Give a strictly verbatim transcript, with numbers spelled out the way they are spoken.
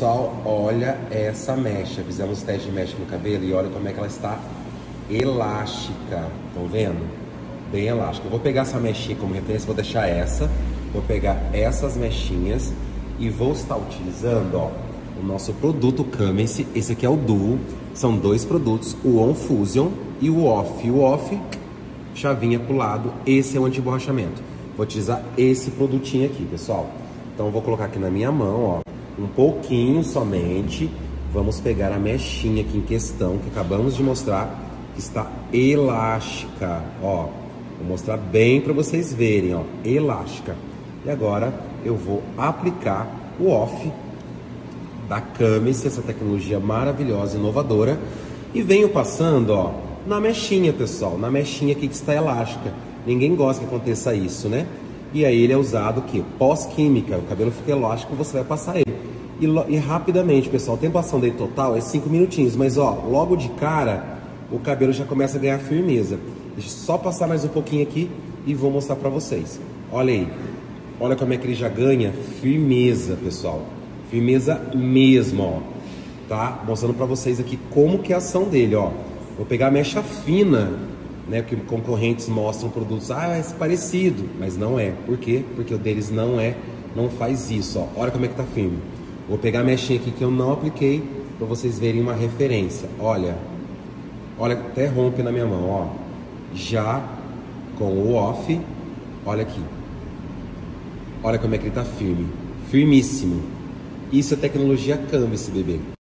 Pessoal, olha essa mecha. Fizemos teste de mecha no cabelo e olha como é que ela está elástica. Estão vendo? Bem elástica. Eu vou pegar essa mechinha como referência, vou deixar essa. Vou pegar essas mechinhas e vou estar utilizando, ó, o nosso produto Kamency. Esse aqui é o Duo. São dois produtos, o On Fusion e o Off. O Off, chavinha pro lado. Esse é o anti-borrachamento. Vou utilizar esse produtinho aqui, pessoal. Então eu vou colocar aqui na minha mão, ó, um pouquinho somente. Vamos pegar a mechinha aqui em questão, que acabamos de mostrar, que está elástica, ó. Vou mostrar bem para vocês verem, ó, elástica. E agora eu vou aplicar o Off da Kamency, essa tecnologia maravilhosa, inovadora, e venho passando, ó, na mechinha, pessoal, na mechinha aqui que está elástica. Ninguém gosta que aconteça isso, né? E aí ele é usado o quê? Pós-química. O cabelo fica elástico, você vai passar ele. E, e rapidamente, pessoal, a tempo dele total é cinco minutinhos. Mas, ó, logo de cara, o cabelo já começa a ganhar firmeza. Deixa eu só passar mais um pouquinho aqui e vou mostrar pra vocês. Olha aí. Olha como é que ele já ganha firmeza, pessoal. Firmeza mesmo, ó. Tá? Mostrando pra vocês aqui como que é a ação dele, ó. Vou pegar a mecha fina, né, que concorrentes mostram produtos, ah, é parecido, mas não é. Por quê? Porque o deles não é, não faz isso, ó. Olha como é que tá firme. Vou pegar a mechinha aqui que eu não apliquei para vocês verem uma referência. Olha, olha, até rompe na minha mão, ó. Já com o Off, olha aqui. Olha como é que ele tá firme, firmíssimo. Isso é tecnologia Kamency, bebê.